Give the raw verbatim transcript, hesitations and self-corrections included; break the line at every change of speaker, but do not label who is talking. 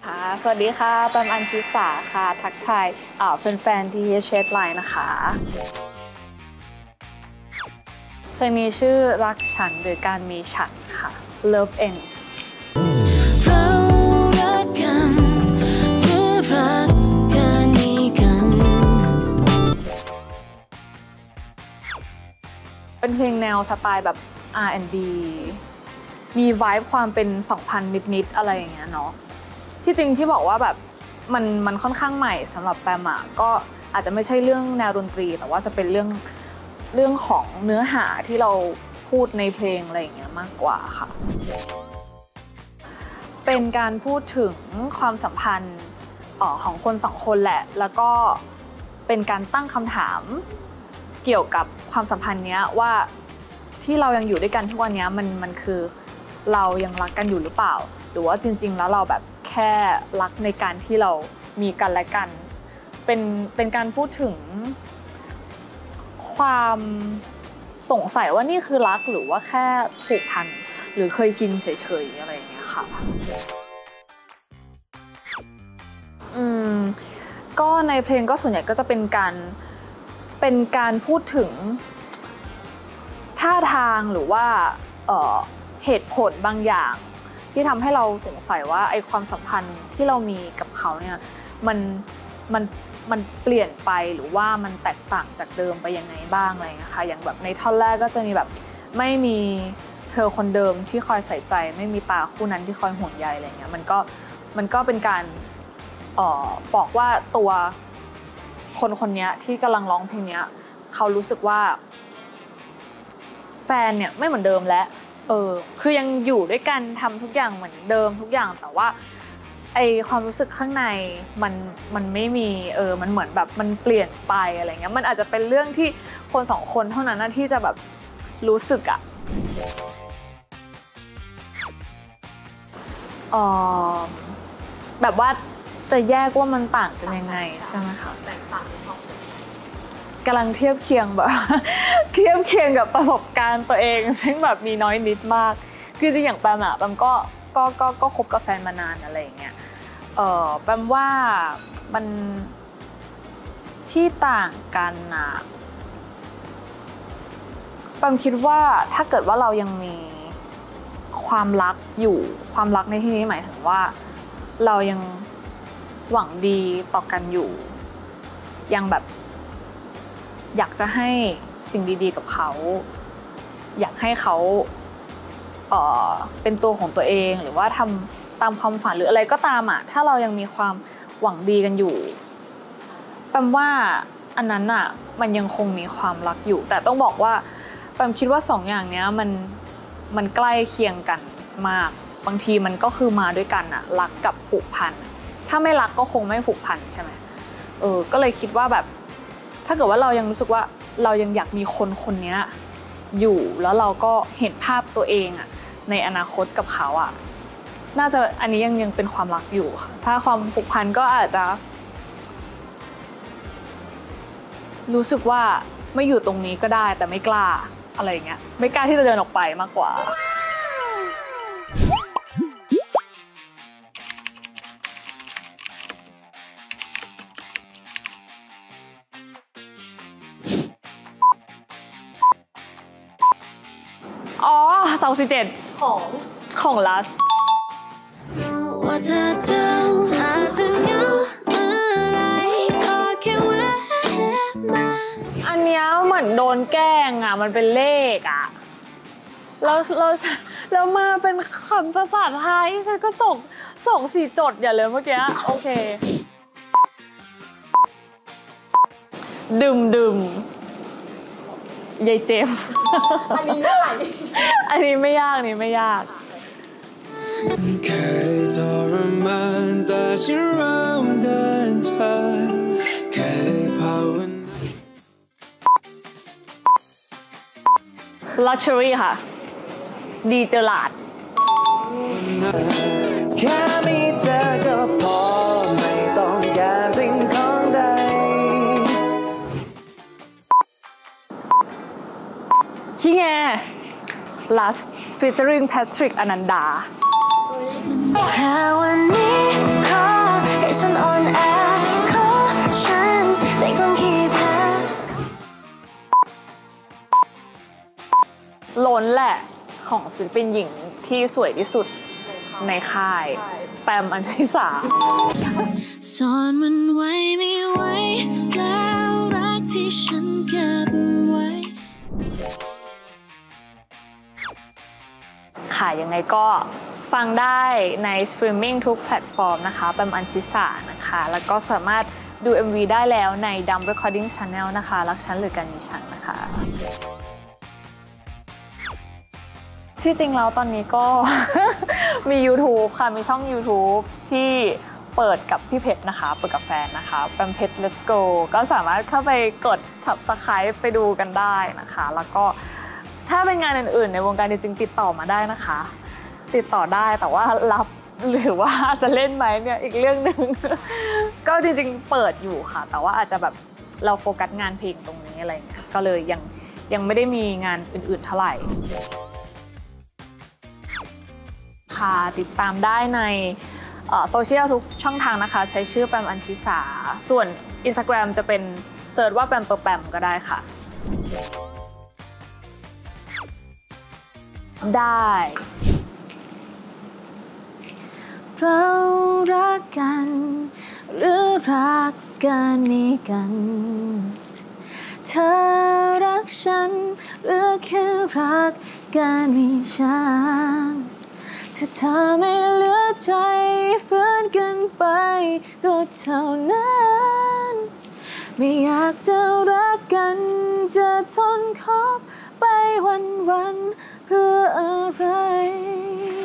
ค่ะสวัสดีค่ะแปมอัญชิสาค่ะทักทายแฟนๆที่เชดไลน์นะคะเพลงนี้ชื่อรักฉันหรือการมีฉันค่ะ Love Ends
เรารักกันหรือรักกันมีกัน
เป็นเพลงแนวสไตล์แบบ อาร์ แอนด์ บี มีไวบ์ความเป็นสองพันนิดๆอะไรอย่างเงี้ยเนาะที่จริงที่บอกว่าแบบมันมันค่อนข้างใหม่สำหรับแปมอะก็อาจจะไม่ใช่เรื่องแนวดนตรีแต่ว่าจะเป็นเรื่องเรื่องของเนื้อหาที่เราพูดในเพลงอะไรอย่างเงี้ยมากกว่าค่ะเป็นการพูดถึงความสัมพันธ์ของคนสองคนแหละแล้วก็เป็นการตั้งคำถามเกี่ยวกับความสัมพันธ์เนี้ยว่าที่เรายังอยู่ด้วยกันทุกวันนี้มันมันคือเรายังรักกันอยู่หรือเปล่าหรือว่าจริงๆแล้วเราแบบแค่รักในการที่เรามีกันและกันเป็นเป็นการพูดถึงความสงสัยว่านี่คือรักหรือว่าแค่ผูกพันหรือเคยชินเฉยๆอะไรอย่างเงี้ยค่ะอืมก็ในเพลงก็ส่วนใหญ่ก็จะเป็นการเป็นการพูดถึงท่าทางหรือว่าเอ่อเหตุผลบางอย่างที่ทำให้เราสงสัยว่าไอ้ความสัมพันธ์ที่เรามีกับเขาเนี่ยมันมันมันเปลี่ยนไปหรือว่ามันแตกต่างจากเดิมไปยังไงบ้างอะไรนะคะอย่างแบบในท่อนแรกก็จะมีแบบไม่มีเธอคนเดิมที่คอยใส่ใจไม่มีตาคู่นั้นที่คอยห่วงใยอะไรเงี้ยมันก็มันก็เป็นการเอ่อบอกว่าตัวคนคนนี้ที่กำลังร้องเพลงนี้เขารู้สึกว่าแฟนเนี่ยไม่เหมือนเดิมแล้วเออคือยังอยู่ด้วยกันทำทุกอย่างเหมือนเดิมทุกอย่างแต่ว่าไอความรู้สึกข้างในมันมันไม่มีเออมันเหมือนแบบมันเปลี่ยนไปอะไรเงี้ยมันอาจจะเป็นเรื่องที่คนสองคนเท่านั้นนะที่จะแบบรู้สึกอะเออแบบว่าจะแยกว่ามันต่างกันยังไงใช่ไหมคะแตกต่างกำลังเทียบเคียงแบบเทียบเคียงกับประสบการณ์ตัวเองซึ่งแบบมีน้อยนิดมากคือจริงอย่างแปมอะแปมก็ก็ก็ก็คบกับแฟนมานานอะไรอย่างเงี้ยเออแปมว่ามันที่ต่างกันนะแปมคิดว่าถ้าเกิดว่าเรายังมีความรักอยู่ความรักในที่นี้หมายถึงว่าเรายังหวังดีต่อกันอยู่ยังแบบอยากจะให้สิ่งดีๆกับเขาอยากให้เขาเอ่อเป็นตัวของตัวเองหรือว่าทำตามความฝันหรืออะไรก็ตามอ่ะถ้าเรายังมีความหวังดีกันอยู่แปมว่าอันนั้นอ่ะมันยังคงมีความรักอยู่แต่ต้องบอกว่าแปมคิดว่าสองอย่างเนี้ยมันมันใกล้เคียงกันมากบางทีมันก็คือมาด้วยกันอ่ะรักกับผูกพันถ้าไม่รักก็คงไม่ผูกพันใช่ไหมเออก็เลยคิดว่าแบบถ้าเกิดว่าเรายังรู้สึกว่าเรายังอยากมีคนคนนี้อยู่แล้วเราก็เห็นภาพตัวเองอะในอนาคตกับเขาอะน่าจะอันนี้ยังยังเป็นความรักอยู่ค่ะถ้าความผูกพันก็อาจจะรู้สึกว่าไม่อยู่ตรงนี้ก็ได้แต่ไม่กล้าอะไรอย่างเงี้ยไม่กล้าที่จะเดินออกไปมากกว่าอ๋อสองสี่เจ็ดของของลัสอันเนี้ยเหมือนโดนแกล้งอ่ะมันเป็นเลขอ่ะแล้วเราเรามาเป็นคำภาษาไทยฉันก็ส่งส่งสี่จดอย่าเลยเมื่อกี้โอเคดื่มดื่มยายเจมอันนี้ไม่ยากอันนี้ไม่ยากอันนี้ไม่ยากเคยทรมานแต่ฉันเริ่มเดินทางเคยภาวนา Luxury ค่ะดีเจอหลาดแค่มีเธอก็พอไม่ต้องการสิ่งของใดขี้แง Last featuring Patrick อนันดาแค่วันนี้ขอศิลปินหญิงที่สวยที่สุดในค่ายแปมอัญชิสา
ซ่อนมันไว้ไม่ไหวแล้วรักที่ฉันเก็บไว้
ค่ะยังไงก็ฟังได้ในสตรีมมิ่งทุกแพลตฟอร์มนะคะแปมอัญชิสานะคะแล้วก็สามารถดู เอ็ม วี ได้แล้วใน Dumb Recording Channel นะคะรักฉันหรือการมีฉันนะคะที่จริงแล้วตอนนี้ก็ มี YouTube ค่ะมีช่อง YouTube ที่เปิดกับพี่เพชรนะคะเปิดกับแฟนนะคะแปมเพชร Let's Go ก็สามารถเข้าไปกด Subscribe ไปดูกันได้นะคะแล้วก็ถ้าเป็นงานอื่นๆในวงการจริงๆติดต่อมาได้นะคะติดต่อได้แต่ว่ารับหรือว่าจะเล่นไหมเนี่ยอีกเรื่องหนึ่ง ก็จริงๆเปิดอยู่ค่ะแต่ว่าอาจจะแบบเราโฟกัสงานเพลงตรงนี้อะไรเงี้ยก็เลยยังยังไม่ได้มีงานอื่นๆเท่าไหร่ค่ะติดตามได้ในโซเชียลทุกช่องทางนะคะใช้ชื่อแปมอัญชิสาส่วน Instagram จะเป็นเสิร์ชว่าแปมเปอร์แปมก็ได้ค่ะได้
เรารักกันหรือรักกันนี้กันเธอรักฉันหรือแค่รักกันมีฉันถ้าเธอไม่เหลือใจฝืนกันไปก็เท่านั้นไม่อยากจะรักกันจะทนคบไปวันๆเพื่ออะไร